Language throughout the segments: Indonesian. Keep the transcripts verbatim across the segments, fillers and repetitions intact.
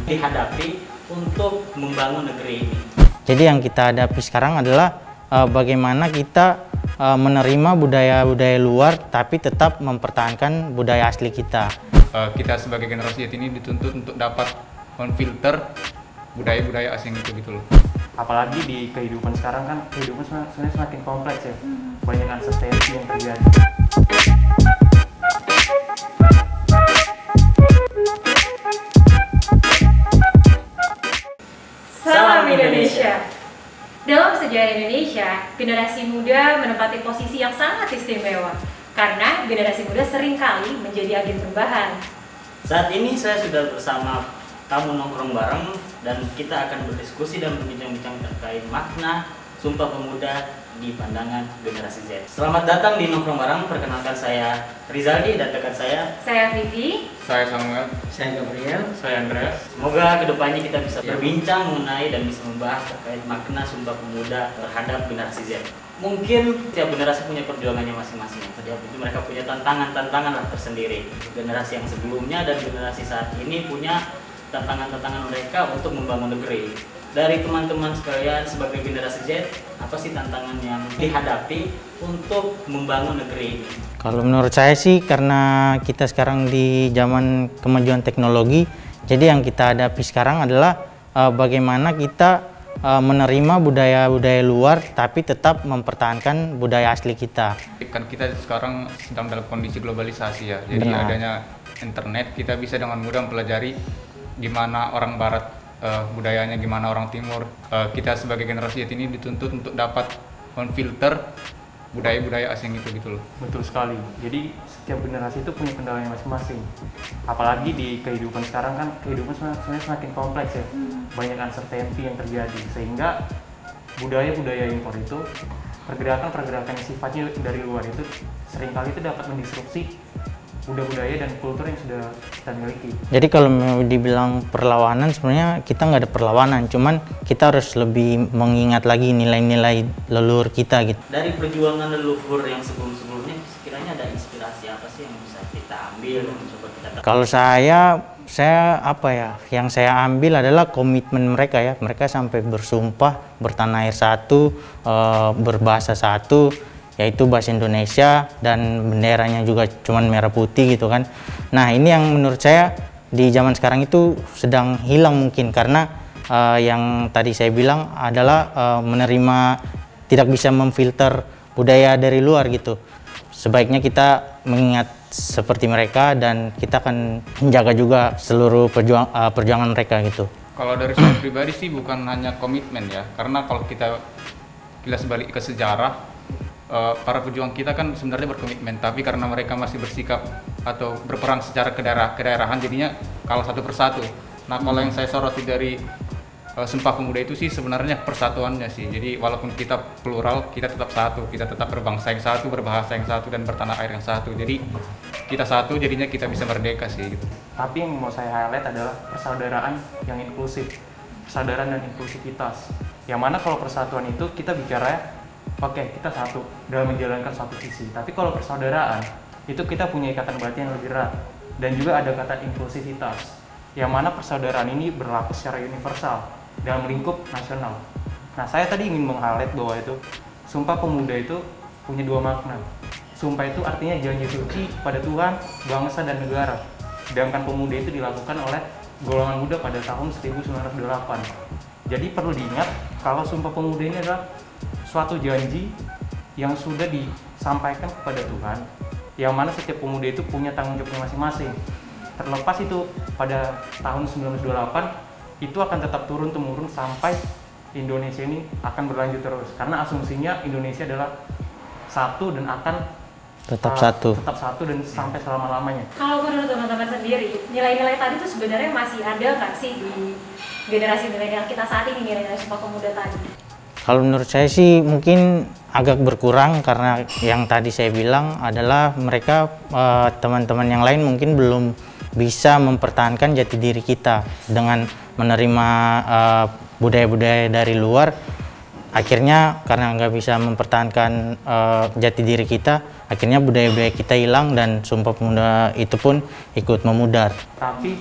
dihadapi untuk membangun negeri ini. Jadi yang kita hadapi sekarang adalah uh, bagaimana kita uh, menerima budaya-budaya luar tapi tetap mempertahankan budaya asli kita. Uh, kita sebagai generasi Z ini dituntut untuk dapat memfilter budaya-budaya asing itu gitu loh. Apalagi di kehidupan sekarang kan kehidupan sebenarnya semakin kompleks ya. Banyak uncertainty yang terjadi. Salam Indonesia. Dalam sejarah Indonesia, generasi muda menempati posisi yang sangat istimewa karena generasi muda seringkali menjadi agen perubahan. Saat ini saya sudah bersama tamu nongkrong bareng dan kita akan berdiskusi dan berbincang-bincang terkait makna Sumpah Pemuda di pandangan generasi Z. Selamat datang di nongkrong bareng. Perkenalkan saya Rizaldi dan dekat saya Saya Vivi. Saya Samuel. Saya Gabriel. Saya Andreas. Semoga kedepannya kita bisa berbincang mengenai dan bisa membahas terkait makna Sumpah Pemuda terhadap generasi Z. Mungkin tiap generasi punya perjuangannya masing-masing. Setiap itu mereka punya tantangan-tantangan lah tersendiri. Generasi yang sebelumnya dan generasi saat ini punya tantangan-tantangan mereka untuk membangun negeri. Dari teman-teman sekalian sebagai generasi Z, apa sih tantangan yang dihadapi untuk membangun negeri ini? Kalau menurut saya sih karena kita sekarang di zaman kemajuan teknologi, jadi yang kita hadapi sekarang adalah uh, bagaimana kita uh, menerima budaya-budaya luar tapi tetap mempertahankan budaya asli kita. Kan kita sekarang sedang dalam kondisi globalisasi ya, jadi Benar. adanya internet kita bisa dengan mudah mempelajari gimana orang barat uh, budayanya, gimana orang timur. Uh, kita sebagai generasi Z ini dituntut untuk dapat memfilter budaya-budaya asing itu gitu loh. Betul sekali. Jadi setiap generasi itu punya kendalanya masing-masing. Apalagi di kehidupan sekarang kan kehidupan sebenarnya semakin kompleks ya. Banyak uncertainty yang terjadi sehingga budaya-budaya impor itu, pergerakan-pergerakan yang sifatnya dari luar itu seringkali itu dapat mendisrupsi budaya-budaya dan kultur yang sudah kita miliki. Jadi kalau mau dibilang perlawanan, sebenarnya kita nggak ada perlawanan, cuman kita harus lebih mengingat lagi nilai-nilai leluhur kita gitu. Dari perjuangan leluhur yang sebelum-sebelumnya, sekiranya ada inspirasi apa sih yang bisa kita ambil dan coba kita? Kalau saya, saya apa ya, yang saya ambil adalah komitmen mereka ya. Mereka sampai bersumpah bertanah air satu, e, berbahasa satu, yaitu bahasa Indonesia, dan benderanya juga cuman merah putih gitu kan. Nah ini yang menurut saya di zaman sekarang itu sedang hilang mungkin karena uh, yang tadi saya bilang adalah uh, menerima, tidak bisa memfilter budaya dari luar gitu. Sebaiknya kita mengingat seperti mereka dan kita akan menjaga juga seluruh perjuang, uh, perjuangan mereka gitu. Kalau dari saya pribadi sih bukan hanya komitmen ya, karena kalau kita kilas balik ke sejarah, Uh, para pejuang kita kan sebenarnya berkomitmen, tapi karena mereka masih bersikap atau berperang secara kedaerah kedaerahan, jadinya kalah satu persatu. Nah, kalau yang saya soroti dari uh, Sumpah Pemuda itu sih sebenarnya persatuannya sih. Jadi walaupun kita plural, kita tetap satu, kita tetap berbangsa yang satu, berbahasa yang satu, dan bertanah air yang satu. Jadi kita satu, jadinya kita bisa merdeka sih gitu. Tapi yang mau saya highlight adalah persaudaraan yang inklusif, persaudaraan dan inklusivitas. Yang mana kalau persatuan itu kita bicara oke, okay, kita satu dalam menjalankan suatu visi. Tapi kalau persaudaraan, itu kita punya ikatan batin yang lebih erat. Dan juga ada kata inklusivitas, yang mana persaudaraan ini berlaku secara universal dalam lingkup nasional. Nah, saya tadi ingin meng-highlight bahwa itu Sumpah Pemuda itu punya dua makna. Sumpah itu artinya janji suci pada Tuhan, bangsa, dan negara. Sedangkan pemuda itu dilakukan oleh golongan muda pada tahun seribu sembilan ratus delapan. Jadi perlu diingat kalau Sumpah Pemuda ini adalah suatu janji yang sudah disampaikan kepada Tuhan, yang mana setiap pemuda itu punya tanggung jawabnya masing-masing. Terlepas itu pada tahun sembilan belas dua puluh delapan itu akan tetap turun-temurun sampai Indonesia ini akan berlanjut terus, karena asumsinya Indonesia adalah satu dan akan Tetap uh, satu. tetap satu dan sampai selama-lamanya. Kalau menurut teman-teman sendiri, nilai-nilai tadi itu sebenarnya masih ada nggak sih di generasi milenial kita saat ini, nilai-nilai Sumpah Pemuda tadi? Kalau menurut saya sih mungkin agak berkurang karena yang tadi saya bilang adalah mereka uh, teman-teman yang lain mungkin belum bisa mempertahankan jati diri kita dengan menerima uh, budaya-budaya dari luar. Akhirnya karena nggak bisa mempertahankan uh, jati diri kita, akhirnya budaya-budaya kita hilang dan Sumpah Pemuda itu pun ikut memudar. Tapi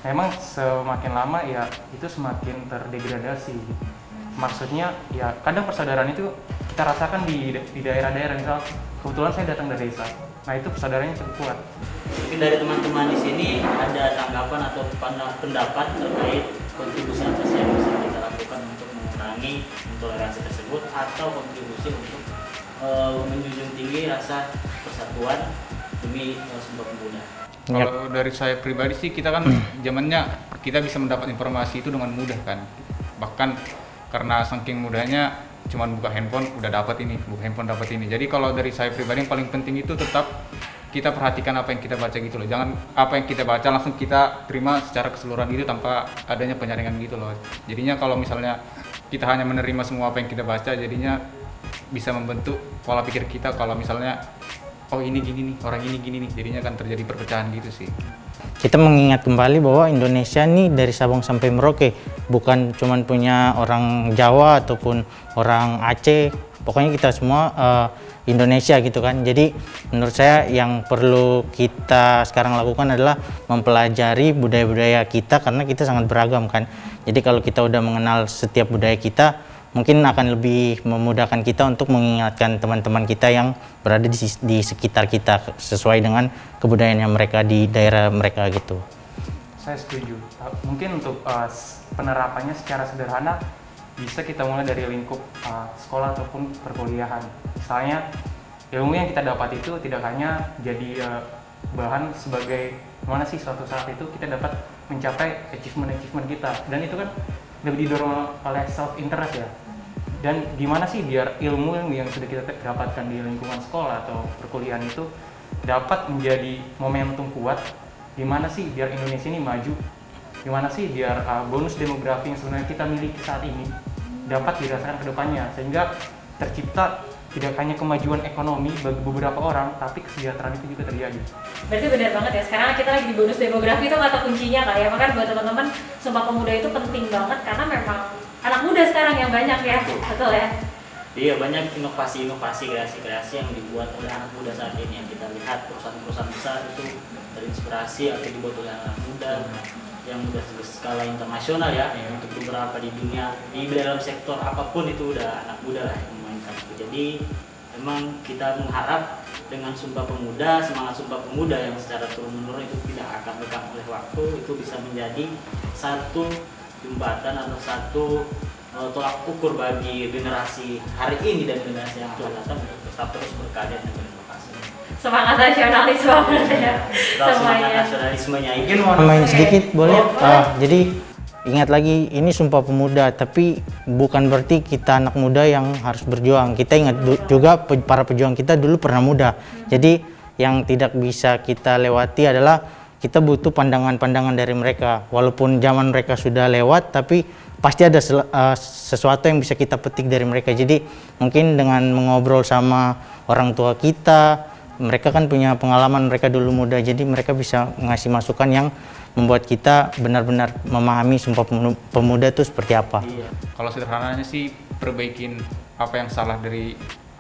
memang semakin lama ya itu semakin terdegradasi. Maksudnya ya kadang persaudaraan itu kita rasakan di di daerah-daerah, misal kebetulan saya datang dari desa, nah itu persaudaraannya cukup kuat. Mungkin dari teman-teman di sini ada tanggapan atau pendapat terkait kontribusi apa sih yang bisa kita lakukan untuk mengurangi intoleransi tersebut, atau kontribusi untuk uh, menjunjung tinggi rasa persatuan demi uh, Sumpah Pemuda. Kalau dari saya pribadi sih, kita kan zamannya kita bisa mendapat informasi itu dengan mudah kan, bahkan karena saking mudahnya cuman buka handphone udah dapat ini, buka handphone dapat ini. Jadi kalau dari saya pribadi yang paling penting itu tetap kita perhatikan apa yang kita baca gitu loh. Jangan apa yang kita baca langsung kita terima secara keseluruhan gitu tanpa adanya penyaringan gitu loh. Jadinya kalau misalnya kita hanya menerima semua apa yang kita baca, jadinya bisa membentuk pola pikir kita kalau misalnya oh ini gini nih, orang ini gini nih, jadinya kan terjadi perpecahan gitu sih. Kita mengingat kembali bahwa Indonesia nih dari Sabang sampai Merauke, bukan cuman punya orang Jawa ataupun orang Aceh, pokoknya kita semua uh, Indonesia gitu kan. Jadi menurut saya yang perlu kita sekarang lakukan adalah mempelajari budaya-budaya kita, karena kita sangat beragam kan. Jadi kalau kita udah mengenal setiap budaya kita, mungkin akan lebih memudahkan kita untuk mengingatkan teman-teman kita yang berada di, di sekitar kita sesuai dengan kebudayaan mereka di daerah mereka gitu. Saya setuju. Mungkin untuk uh, penerapannya secara sederhana bisa kita mulai dari lingkup uh, sekolah ataupun perkuliahan. Misalnya ilmu yang kita dapat itu tidak hanya jadi uh, bahan sebagai mana sih suatu saat itu kita dapat mencapai achievement-achievement kita, dan itu kan lebih didorong oleh self interest ya. Dan gimana sih biar ilmu yang, yang sudah kita dapatkan di lingkungan sekolah atau perkuliahan itu dapat menjadi momentum kuat, gimana sih biar Indonesia ini maju, gimana sih biar uh, bonus demografi yang sebenarnya kita miliki saat ini dapat dirasakan ke depannya, sehingga tercipta tidak hanya kemajuan ekonomi bagi beberapa orang, tapi kesejahteraan itu juga terjadi. Berarti benar banget ya, sekarang kita lagi di bonus demografi, itu kata kuncinya kali ya. Makanya buat teman-teman, Sumpah Pemuda itu penting banget karena memang anak muda sekarang yang banyak ya, betul ya? Iya, banyak inovasi-inovasi, kreasi-kreasi yang dibuat oleh anak muda saat ini. Yang kita lihat perusahaan-perusahaan besar itu terinspirasi atau dibuat oleh anak muda yang udah skala internasional ya, ya, untuk beberapa di dunia, di dalam sektor apapun itu udah anak muda lah yang memainkan itu. Jadi memang kita mengharap dengan Sumpah Pemuda, semangat Sumpah Pemuda yang secara turun-menurun itu tidak akan lekang oleh waktu, itu bisa menjadi satu jembatan atau satu uh, tolak ukur bagi generasi hari ini dan generasi yang akan datang untuk tetap terus berkarya dan berinovasi. Semangat nasionalis banget ya. Semangat nasionalismenya ingin main sedikit boleh? Oh, boleh. Uh, jadi ingat lagi, ini Sumpah Pemuda, tapi bukan berarti kita anak muda yang harus berjuang. Kita ingat juga para pejuang kita dulu pernah muda. Jadi yang tidak bisa kita lewati adalah kita butuh pandangan-pandangan dari mereka. Walaupun zaman mereka sudah lewat, tapi pasti ada uh, sesuatu yang bisa kita petik dari mereka. Jadi mungkin dengan mengobrol sama orang tua kita, mereka kan punya pengalaman, mereka dulu muda, jadi mereka bisa ngasih masukan yang membuat kita benar-benar memahami Sumpah Pemuda itu seperti apa. Iya. Kalau sederhananya sih perbaikin apa yang salah dari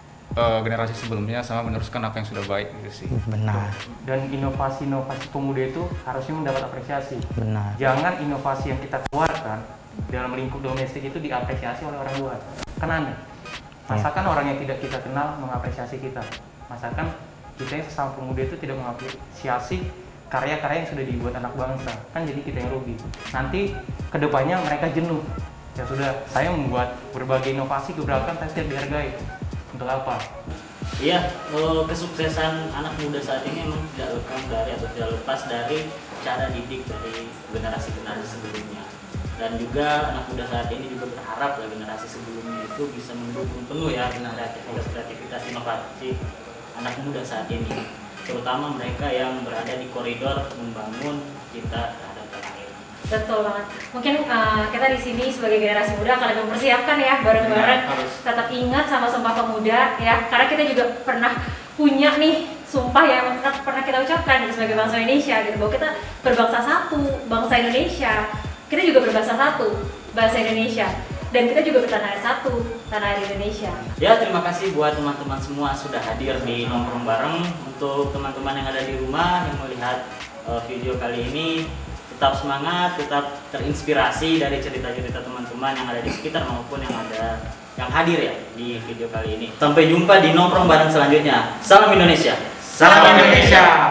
uh, generasi sebelumnya sama meneruskan apa yang sudah baik gitu sih. Benar. Dan inovasi-inovasi pemuda itu harusnya mendapat apresiasi. Benar. Jangan inovasi yang kita keluarkan dalam lingkup domestik itu diapresiasi oleh orang luar. Kan aneh. Masakan ya. Orang yang tidak kita kenal mengapresiasi kita. Masakan kita yang sesama pemuda itu tidak mengapresiasi karya-karya yang sudah dibuat anak bangsa, kan jadi kita yang rugi. Nanti kedepannya mereka jenuh. Ya sudah, saya membuat berbagai inovasi gebrakan tapi tidak dihargai. Untuk apa? Iya, kesuksesan anak muda saat ini memang tidak lekang dari atau tidak lepas dari cara didik dari generasi-generasi sebelumnya. Dan juga anak muda saat ini juga berharap lah generasi sebelumnya itu bisa mendukung penuh ya dengan kreativitas inovasi anak muda saat ini. Terutama mereka yang berada di koridor membangun kita terhadap tanah air. Betul banget. Mungkin uh, kita di sini sebagai generasi muda akan mempersiapkan ya bareng-bareng, tetap ingat sama Sumpah Pemuda ya, karena kita juga pernah punya nih sumpah yang pernah kita ucapkan gitu, sebagai bangsa Indonesia gitu, bahwa kita berbangsa satu, bangsa Indonesia. Kita juga berbangsa satu, bangsa Indonesia. Dan kita juga bertanah air satu, tanah air Indonesia. Ya, terima kasih buat teman-teman semua sudah hadir di Nongkrong Bareng. Untuk teman-teman yang ada di rumah yang melihat uh, video kali ini, tetap semangat, tetap terinspirasi dari cerita-cerita teman-teman yang ada di sekitar maupun yang ada yang hadir ya di video kali ini. Sampai jumpa di nongkrong bareng selanjutnya. Salam Indonesia. Salam Indonesia.